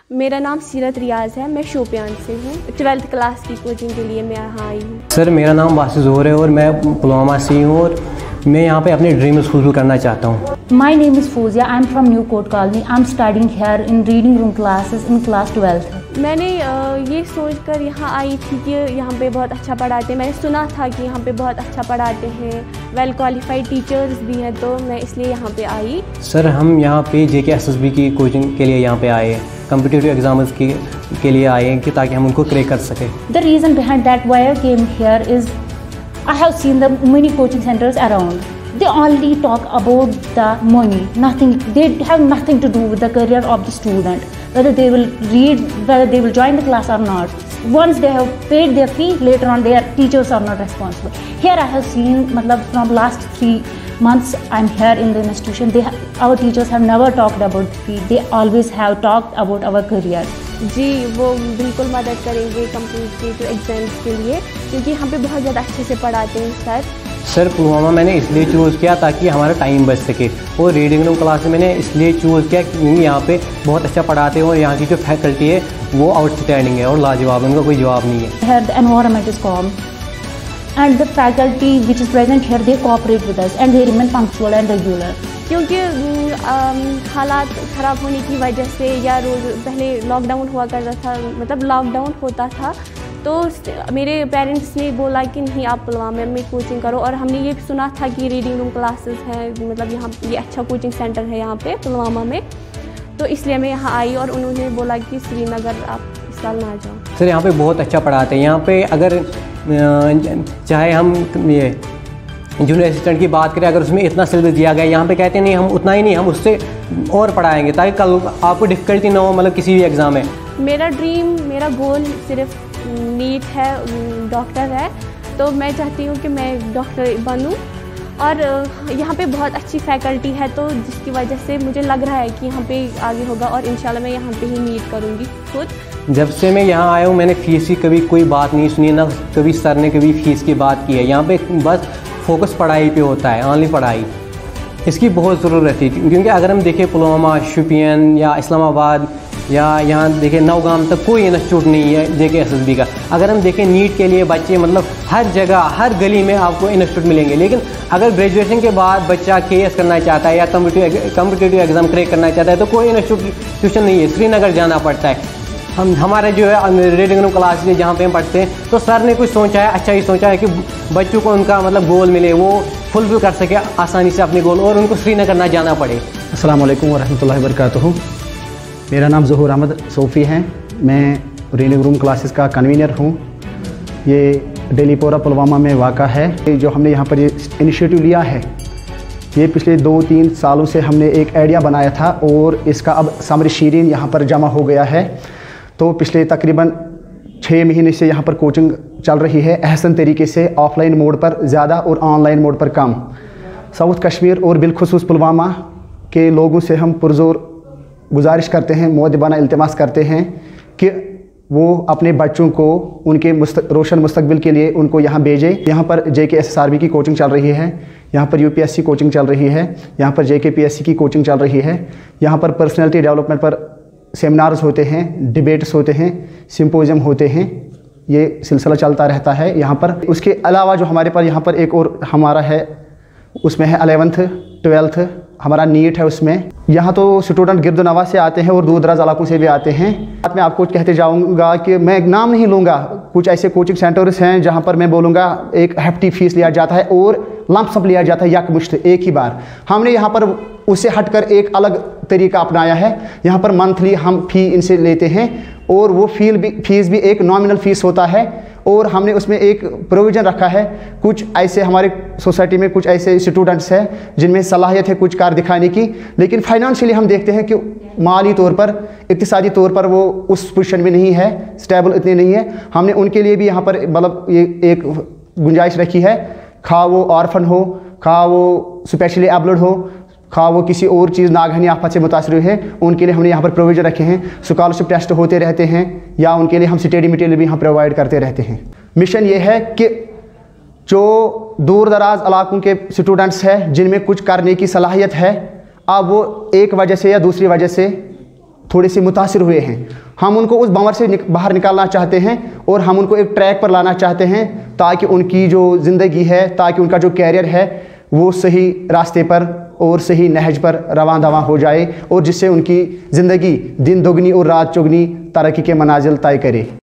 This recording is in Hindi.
मेरा नाम सीरत रियाज है, मैं शोपियान से हूँ। 12th क्लास की कोचिंग के लिए मैं यहाँ आई हूँ। सर मेरा नाम वासिफ ज़ोहर है और मैं पुलवामा से ही हूँ और मैं यहाँ पे अपने ड्रीम्स फुलफिल करना चाहता हूँ। My name is Fouzia. I'm from New Court Colony. I'm studying here in reading room classes in class 12th. मैंने ये सोचकर यहाँ आई थी कि यहाँ पे बहुत अच्छा पढ़ाते हैं। मैंने सुना था कि यहाँ पे बहुत अच्छा पढ़ाते हैं, वेल क्वालिफाइड टीचर्स भी हैं, तो मैं इसलिए यहाँ पे आई। सर हम यहाँ पे JKSSB की कोचिंग के लिए यहाँ पे आए हैं, कम्पिटिटिव एग्जाम्स के लिए आए हैं कि ताकि हम उनको क्रैक कर सकें। The reason behind that why I came here is I have seen the many coaching centers around. They only talk about the money, nothing. They have nothing to do with the career of the student, whether they will read, whether they will join the class or not. Once they have paid their fee, later on their teachers are not responsible. Here I have seen, from last 3 months I'm here in the institution. Our teachers have never talked about the fee. They always have talked about our career. जी वो बिल्कुल मदद करेंगे कम्पिटिटिव एग्जाम्स के लिए, क्योंकि यहाँ पे बहुत ज़्यादा अच्छे से पढ़ाते हैं सर पुलवामा मैंने इसलिए चूज़ किया ताकि हमारा टाइम बच सके, और रीडिंग रूम क्लास मैंने इसलिए चूज़ किया क्योंकि यहाँ पे बहुत अच्छा पढ़ाते हैं और यहाँ की जो फैकल्टी है वो आउटस्टैंडिंग है और लाजवाब है, उनका कोई जवाब नहीं है। Here the environment is calm and the faculty which is present here they cooperate with us and they remain punctual and regular. क्योंकि हालात ख़राब होने की वजह से या रोज़ पहले लॉकडाउन हुआ करता था, लॉकडाउन होता था, तो मेरे पेरेंट्स ने बोला कि नहीं आप पुलवामा में कोचिंग करो, और हमने ये सुना था कि रीडिंग रूम क्लासेस हैं, यहाँ ये अच्छा कोचिंग सेंटर है यहाँ पे पुलवामा में, तो इसलिए मैं यहाँ आई और उन्होंने बोला कि श्रीनगर आप इस साल ना जाओ। सर यहाँ पे बहुत अच्छा पढ़ाते हैं। यहाँ पे अगर चाहे हम ये जूनियर असिस्टेंट की बात करें, अगर उसमें इतना सिलेबस दिया गया, यहाँ पे कहते हैं नहीं हम उतना ही नहीं, हम उससे और पढ़ाएंगे ताकि कल आपको डिफ़िकल्टी ना हो किसी भी एग्ज़ाम में। मेरा गोल सिर्फ नीट है, डॉक्टर है, तो मैं चाहती हूँ कि मैं डॉक्टर बनूँ, और यहाँ पे बहुत अच्छी फैकल्टी है, तो जिसकी वजह से मुझे लग रहा है कि यहाँ पे आगे होगा, और इंशाल्लाह मैं यहाँ पे ही नीट करूँगी खुद। जब से मैं यहाँ आया हूँ मैंने फ़ीस की कभी कोई बात नहीं सुनी, ना कभी सर ने कभी फ़ीस की बात की है। यहाँ पे बस फोकस पढ़ाई पे होता है, ऑनली पढ़ाई। इसकी बहुत ज़रूरत है क्योंकि अगर हम देखें पुलवामा, शोपियान या इस्लामाबाद या यहाँ देखें नौगाम तक कोई इंस्टीट्यूट नहीं है JKSSB का। अगर हम देखें नीट के लिए बच्चे हर जगह हर गली में आपको इंस्टीट्यूट मिलेंगे, लेकिन अगर ग्रेजुएशन के बाद बच्चा KS करना चाहता है या कम्पिटिटिव एग्ज़ाम क्रैक करना चाहता है तो कोई इंस्टीट्यूशन नहीं है, श्रीनगर जाना पड़ता है। हमारे जो है रीडिंग रूम क्लास में जहाँ पे हम पढ़ते हैं, तो सर ने कुछ सोचा है, अच्छा ही सोचा है कि बच्चों को उनका गोल मिले, वो फुलफिल कर सके आसानी से अपने गोल, और उनको श्रीनगर ना जाना पड़े। अस्सलाम वालेकुम वरहमतुल्लाहि वबरकातुहू। मेरा नाम ज़ोहर अहमद सोफ़ी है, मैं रीडिंग रूम क्लासेस का कन्वीनर हूँ। ये डेलीपोरा पुलवामा में वाक़ा है। जो हमने यहाँ पर ये इनिशिएटिव लिया है, ये पिछले 2-3 सालों से हमने एक आइडिया बनाया था और इसका अब समर शीरीन यहाँ पर जमा हो गया है। तो पिछले तकरीबन 6 महीने से यहाँ पर कोचिंग चल रही है, अहसन तरीके से, ऑफलाइन मोड पर ज़्यादा और ऑनलाइन मोड पर कम। साउथ कश्मीर और बिलखुसूस पुलवामा के लोगों से हम पुरज़ोर गुजारिश करते हैं, मुअद्दबाना इल्तिमास करते हैं कि वो अपने बच्चों को उनके रोशन मुस्तकबिल के लिए उनको यहाँ भेजें। यहाँ पर JKSSRB की कोचिंग चल रही है, यहाँ पर UPSC कोचिंग चल रही है, यहाँ पर JKPSC की कोचिंग चल रही है। यहाँ पर पर्सनैलिटी डेवलपमेंट पर सेमिनार्स होते हैं, डिबेट्स होते हैं, सिम्पोजियम होते हैं, ये सिलसिला चलता रहता है यहाँ पर। उसके अलावा जो हमारे पास यहाँ पर एक और हमारा है, उसमें है 11th 12th हमारा नीट है उसमें। यहाँ तो स्टूडेंट गिरदोनवा से आते हैं और दूर दराज इलाकों से भी आते हैं। बाद में आपको कहते जाऊँगा कि मैं नाम नहीं लूँगा, कुछ ऐसे कोचिंग सेंटर्स हैं जहाँ पर मैं बोलूँगा एक hefty फीस लिया जाता है और लंप सम लिया जाता है यकमुश्त एक ही बार। हमने यहाँ पर उससे हटकर एक अलग तरीका अपनाया है। यहाँ पर मंथली हम फ़ी इनसे लेते हैं और वो फीस भी एक नॉमिनल फ़ीस होता है, और हमने उसमें एक प्रोविज़न रखा है। कुछ ऐसे हमारे सोसाइटी में कुछ ऐसे स्टूडेंट्स हैं जिनमें सलाहियत है कुछ कार दिखाने की, लेकिन फाइनेंशियली हम देखते हैं कि माली तौर पर, इक्तिसादी तौर पर वो उस पोजीशन में नहीं है, स्टेबल इतने नहीं है। हमने उनके लिए भी यहाँ पर ये एक गुंजाइश रखी है, खा वो ऑर्फन हो, खा वो स्पेशली एबल्ड हो, खा वो किसी और चीज़ नागहानी आफत से मुतासर हुए हैं, उनके लिए हमने यहाँ पर प्रोविज़न रखे हैं। स्कॉलरशिप टेस्ट होते रहते हैं या उनके लिए हम स्टडी मटेरियल भी यहाँ प्रोवाइड करते रहते हैं। मिशन ये है कि जो दूर दराज इलाकों के स्टूडेंट्स हैं जिनमें कुछ करने की सलाहियत है, अब वो एक वजह से या दूसरी वजह से थोड़े से मुतासिर हुए हैं। हम उनको उस भंवर से बाहर निकालना चाहते हैं और हम उनको एक ट्रैक पर लाना चाहते हैं ताकि उनकी जो ज़िंदगी है, ताकि उनका जो कैरियर है वो सही रास्ते पर और सही नहज पर रवां दवां हो जाए और जिससे उनकी ज़िंदगी दिन दोगुनी और रात चौगुनी तरक्की के मनाजिल तय करे।